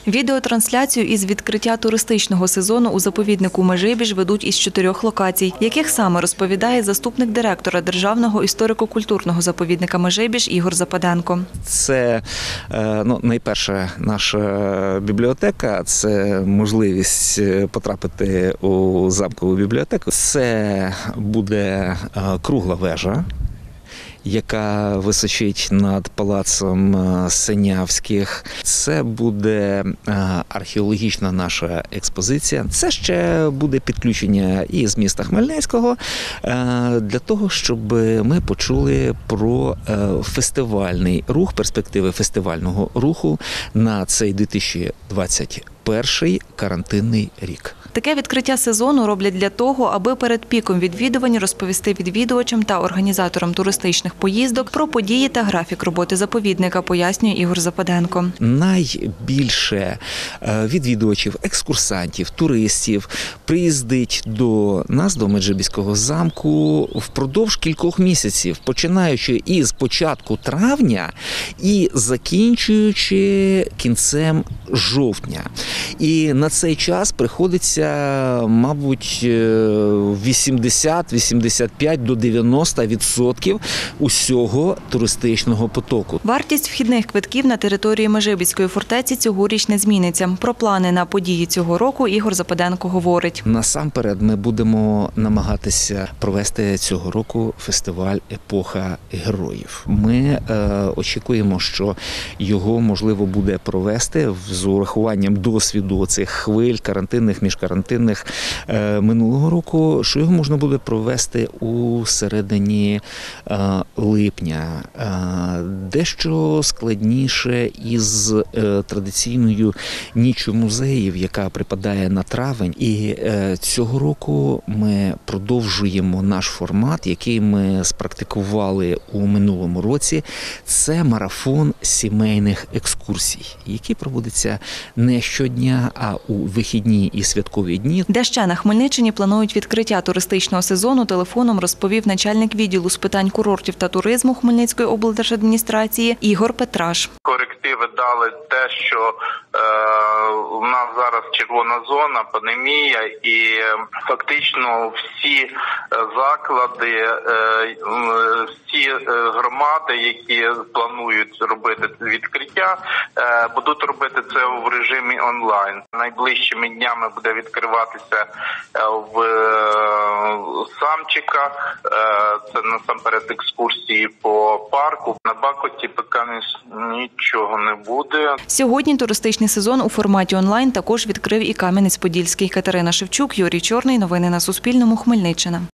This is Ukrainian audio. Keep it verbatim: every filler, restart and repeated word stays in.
Відеотрансляцію із відкриття туристичного сезону у заповіднику Межибіж ведуть із чотирьох локацій, яких саме розповідає заступник директора Державного історико-культурного заповідника Межибіж Ігор Западенко. Це, ну, найперше, наша бібліотека, це можливість потрапити у замкову бібліотеку. Це буде кругла вежа, яка височить над палацом Синявських. Це буде археологічна наша експозиція. Це ще буде підключення і з міста Хмельницького для того, щоб ми почули про фестивальний рух, перспективи фестивального руху на цей дві тисячі двадцять перший карантинний рік. Таке відкриття сезону роблять для того, аби перед піком відвідувань розповісти відвідувачам та організаторам туристичних поїздок про події та графік роботи заповідника, пояснює Ігор Западенко. Найбільше відвідувачів, екскурсантів, туристів приїздить до нас, до Меджибіського замку, впродовж кількох місяців, починаючи із початку травня і закінчуючи кінцем жовтня. І на цей час приходиться, мабуть, вісімдесят - вісімдесят п'ять до дев'яноста відсотків усього туристичного потоку. Вартість вхідних квитків на території Межибіської фортеці цьогоріч не зміниться. Про плани на події цього року Ігор Западенко говорить. Насамперед ми будемо намагатися провести цього року фестиваль «Епоха героїв». Ми е, очікуємо, що його можливо буде провести з урахуванням досвіду цих хвиль карантинних, міжкарантинних е, минулого року, що його можна буде провести у середині е, липня. Е, дещо складніше із е, традиційною ніччю музеїв, яка припадає на травень. І е, цього року ми продовжуємо наш формат, який ми спрактикували у минулому році. Це марафон сімейних екскурсій, який проводиться не щодня, а у вихідні і святкові дні. Де ще на Хмельниччині планують відкриття туристичного сезону, телефоном розповів начальник відділу з питань курортів та туризму Хмельницької облдержадміністрації Ігор Петраш. Корективи дали те, що е, у нас зараз червона зона, пандемія, і фактично всі заклади, е, всі громади, які планують робити відкриття, е, будуть робити це в режимі онлайн. Найближчими днями буде відкриватися в Самчиках, це насамперед екскурсії по парку. На Бакоті поки нічого не буде. Сьогодні туристичний сезон у форматі онлайн також відкрив і Кам'янець-Подільський. Катерина Шевчук, Юрій Чорний. Новини на Суспільному. Хмельниччина.